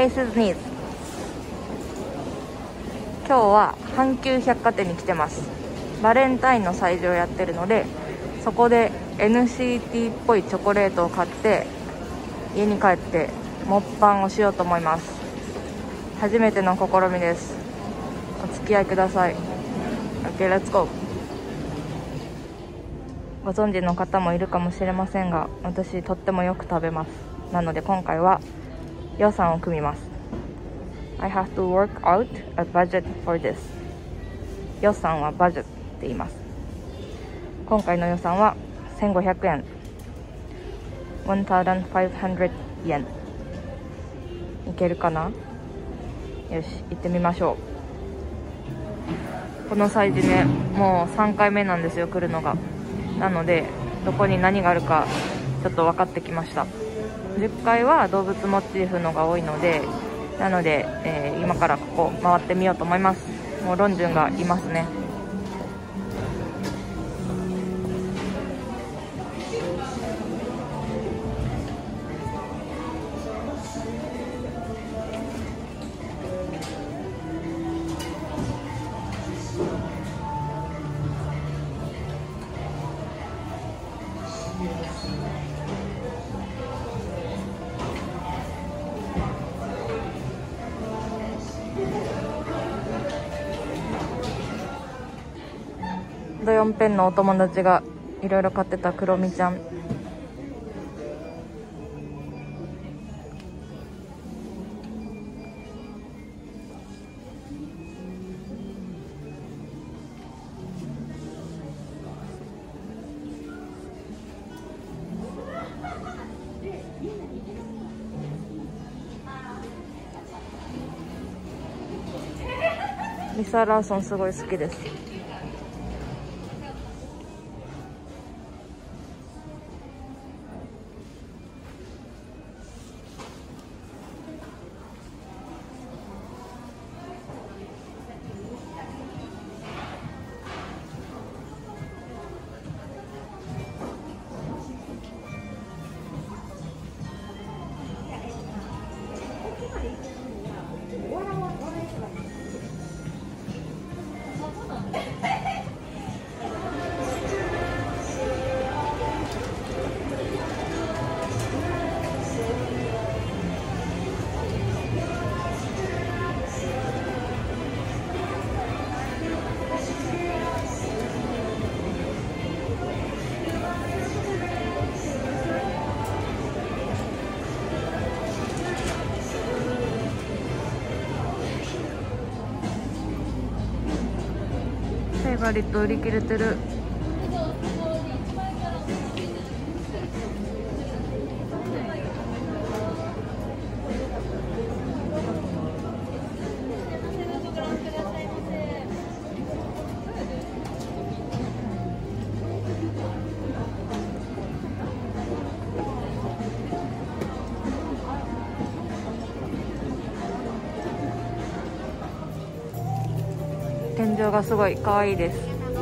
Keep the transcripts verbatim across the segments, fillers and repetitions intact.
Faces Needs。今日は阪急百貨店に来てます。バレンタインの催事をやってるので、そこで エヌシーティー っぽいチョコレートを買って家に帰ってモッパンをしようと思います。初めての試みです。お付き合いください。 OK、 Let's go。 ご存知の方もいるかもしれませんが、私とってもよく食べます。なので今回は予算を組みます。 I have to work out a budget for this。 予算はバジェットって言います。今回の予算はせんごひゃくえん、せんごひゃくえん。いけるかな。よし、行ってみましょう。この催事ね、もうさんかいめなんですよ、来るのが。なのでどこに何があるかちょっと分かってきました。じゅっかいは動物モチーフのが多いので、なので、えー、今からここ回ってみようと思います。もうロンジュンがいますね。ドヨンペンのお友達がいろいろ買ってたクロミちゃん。リサ・ラーソンすごい好きです。フェイバリット売り切れてる。天井がすごい可愛いです。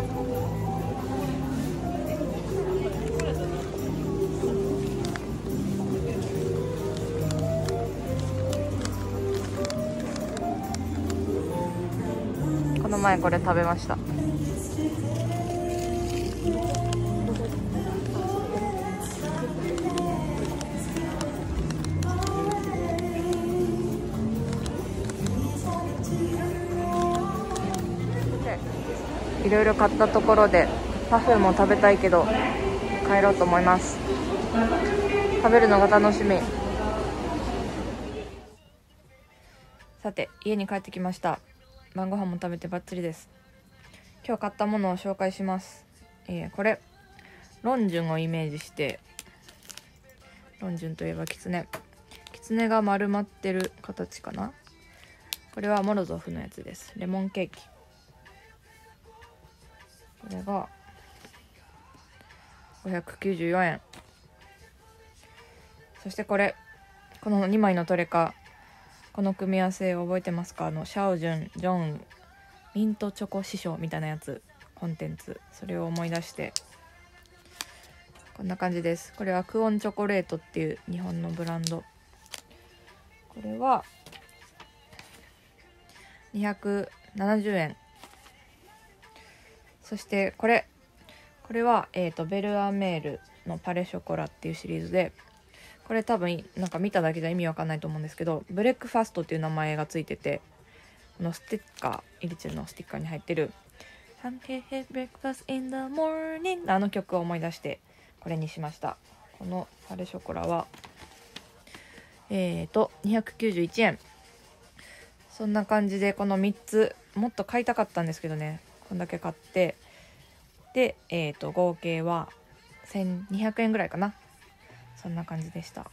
この前これ食べました。いろいろ買ったところでパフェも食べたいけど帰ろうと思います。食べるのが楽しみ。さて、家に帰ってきました。晩ご飯も食べてバッチリです。今日買ったものを紹介します。えー、これロンジュンをイメージして、ロンジュンといえばキツネキツネが丸まってる形かな。これはモロゾフのやつです。レモンケーキ。これがごひゃくきゅうじゅうよえん。そしてこれ、このにまいのトレカ、この組み合わせ覚えてますか？あのシャオジュン、ジョン、ミントチョコ師匠みたいなやつ、コンテンツ、それを思い出してこんな感じです。これはクオンチョコレートっていう日本のブランド。これはにひゃくななじゅうえん。そしてこれこれは、えーと、ベルアメールのパレショコラっていうシリーズで、これ多分なんか見ただけじゃ意味わかんないと思うんですけど、ブレックファストっていう名前がついてて、このステッカー、イリチェルのステッカーに入ってる Have breakfast in the morning あの曲を思い出してこれにしました。このパレショコラはえーとにひゃくきゅうじゅういちえん。そんな感じでこのみっつもっと買いたかったんですけどね、こんだけ買って、で、えーと合計はせんにひゃくえんぐらいかな。そんな感じでした。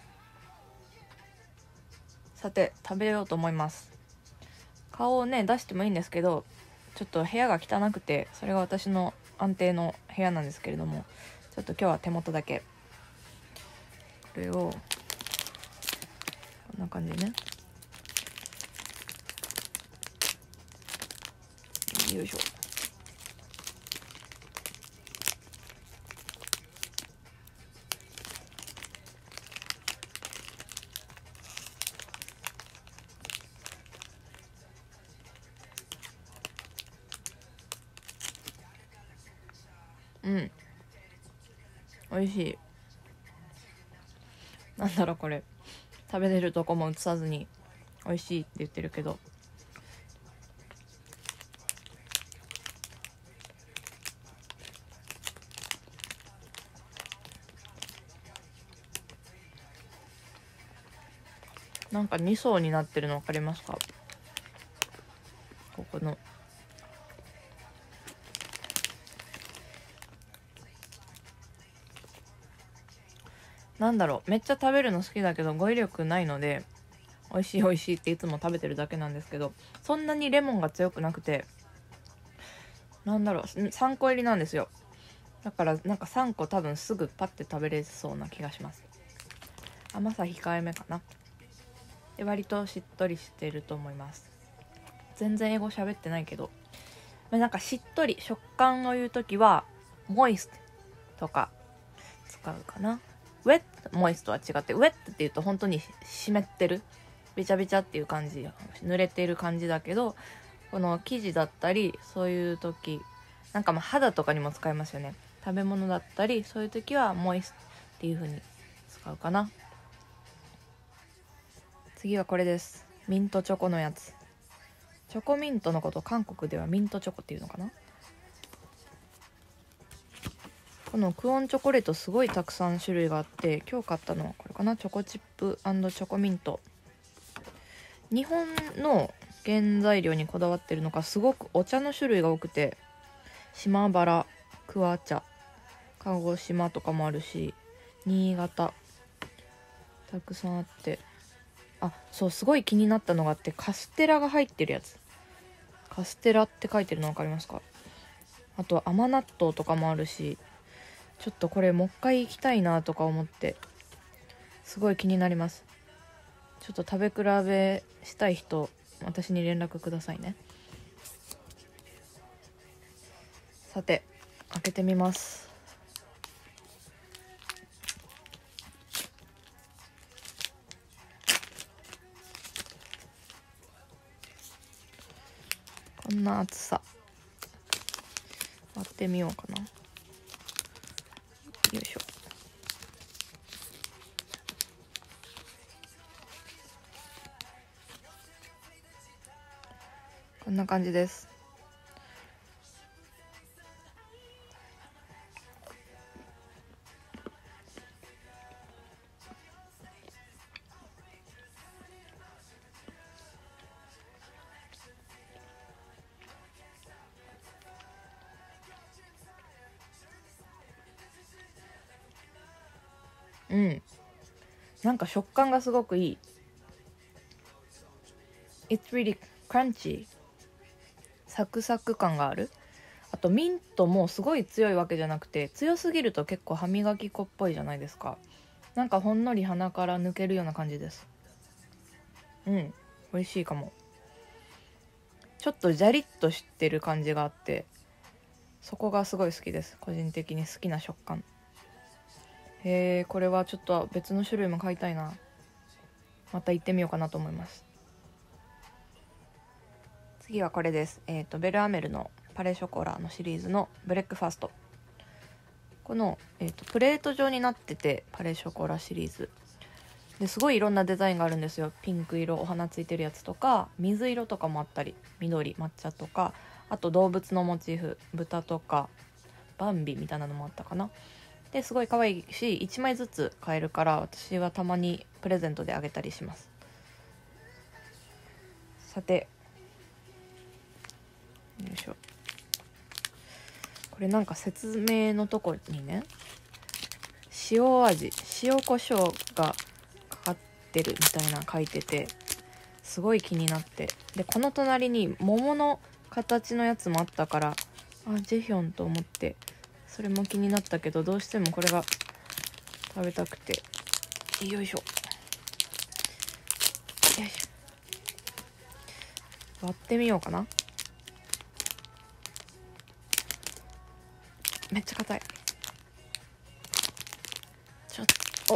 さて食べようと思います。顔をね出してもいいんですけど、ちょっと部屋が汚くて、それが私の安定の部屋なんですけれども、ちょっと今日は手元だけこれをこんな感じでね、よいしょ。うん、美味しい。なんだろうこれ、食べれるとこも映さずに美味しいって言ってるけど、なんかに層になってるの分かりますか？ここのなんだろう、めっちゃ食べるの好きだけど語彙力ないので、美味しい美味しいっていつも食べてるだけなんですけど、そんなにレモンが強くなくて、なんだろう、さんこ入りなんですよ。だからなんかさんこ多分すぐパッて食べれそうな気がします。甘さ控えめかな。で割としっとりしてると思います。全然英語喋ってないけど、まあ、なんかしっとり食感を言うときはモイストとか使うかな。ウェット、モイストは違って、ウェットって言うと本当に湿ってる、べちゃべちゃっていう感じ、濡れてる感じだけど、この生地だったりそういう時、なんかまあ肌とかにも使えますよね。食べ物だったりそういう時はモイストっていう風に使うかな。次はこれです。ミントチョコのやつ。チョコミントのこと韓国ではミントチョコっていうのかな。このクオンチョコレートすごいたくさん種類があって、今日買ったのはこれかな、チョコチップ&チョコミント。日本の原材料にこだわってるのか、すごくお茶の種類が多くて、島原、桑茶、鹿児島とかもあるし、新潟たくさんあって、あ、そうすごい気になったのがあって、カステラが入ってるやつ、カステラって書いてるの分かりますか？あとは甘納豆とかもあるし、ちょっとこれもう一回行きたいなとか思って、すごい気になります。ちょっと食べ比べしたい人、私に連絡くださいね。さて開けてみます。こんな厚さ、割ってみようかな。よいしょ。こんな感じです。うん、なんか食感がすごくいい。 It's really crunchy、 サクサク感がある。あとミントもすごい強いわけじゃなくて、強すぎると結構歯磨き粉っぽいじゃないですか。なんかほんのり鼻から抜けるような感じです。うん、美味しいかも。ちょっとジャリッとしてる感じがあって、そこがすごい好きです。個人的に好きな食感。へえ、これはちょっと別の種類も買いたいな。また行ってみようかなと思います。 次はこれです。えっとベルアメルのパレショコラのシリーズのブレックファスト。この、えーと、プレート状になってて、パレショコラシリーズですごいいろんなデザインがあるんですよ。ピンク色お花ついてるやつとか、水色とかもあったり、緑抹茶とか、あと動物のモチーフ、豚とかバンビみたいなのもあったかな。ですごい可愛いし、いちまいずつ買えるから、私はたまにプレゼントであげたりします。さて、よいしょ。これなんか説明のとこにね、塩味、塩コショウがかかってるみたいな書いてて、すごい気になって、でこの隣に桃の形のやつもあったから、あ、ジェヒョンと思って、それも気になったけど、どうしてもこれが食べたくて、よいしょよいしょ、割ってみようかな。めっちゃ硬い。ちょっと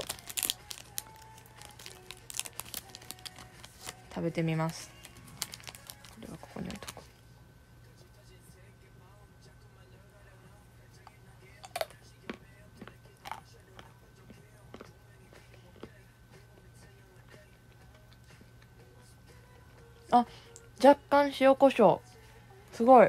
食べてみます。これはここに置いとこう。あ、若干塩コショウ、すごい。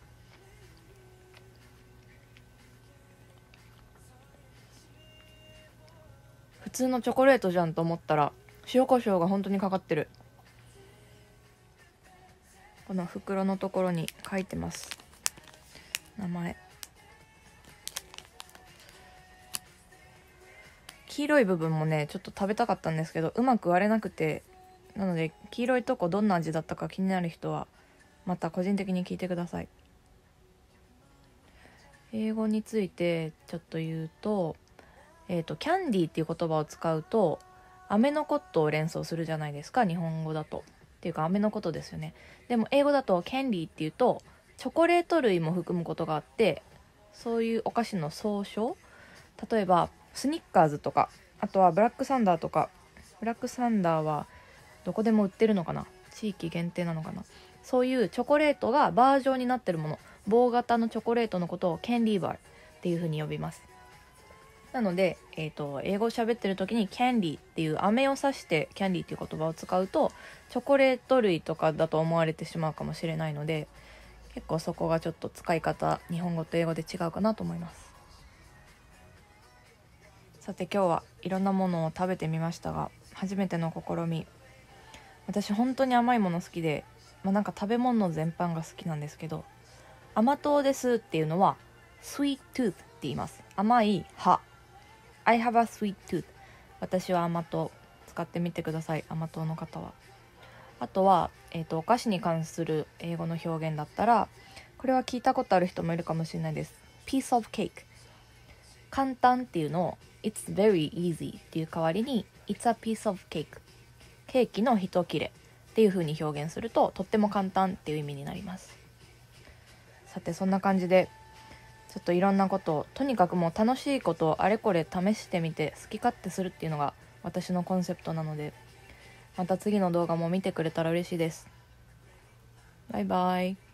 普通のチョコレートじゃんと思ったら塩コショウが本当にかかってる。この袋のところに書いてます、名前。黄色い部分もねちょっと食べたかったんですけど、うまく割れなくて、なので黄色いとこどんな味だったか気になる人はまた個人的に聞いてください。英語についてちょっと言うと、えーと、キャンディーっていう言葉を使うと飴のコットを連想するじゃないですか、日本語だと。っていうか飴のことですよね。でも英語だとキャンディーっていうとチョコレート類も含むことがあって、そういうお菓子の総称、例えばスニッカーズとか、あとはブラックサンダーとか。ブラックサンダーはどこでも売ってるのかな、地域限定なのかな。そういうチョコレートがバージョンになってるもの、棒型のチョコレートのことをキャンディーバーっていう風に呼びます。なので、えーと、英語を喋ってる時にキャンディーっていう飴を指してキャンディーっていう言葉を使うと、チョコレート類とかだと思われてしまうかもしれないので、結構そこがちょっと使い方、日本語と英語で違うかなと思います。さて今日はいろんなものを食べてみましたが、初めての試み。私本当に甘いもの好きで、まあ、なんか食べ物全般が好きなんですけど、甘党ですっていうのは sweet tooth って言います。甘い歯。I have a sweet tooth。 私は甘党。使ってみてください、甘党の方は。あとは、えーと、お菓子に関する英語の表現だったら、これは聞いたことある人もいるかもしれないです。 piece of cake。 簡単っていうのを It's very easy っていう代わりに It's a piece of cake、 ケーキの一切れっていう風に表現すると、とっても簡単っていう意味になります。さてそんな感じでちょっといろんなことを、とにかくもう楽しいことをあれこれ試してみて好き勝手するっていうのが私のコンセプトなので、また次の動画も見てくれたら嬉しいです。バイバイ。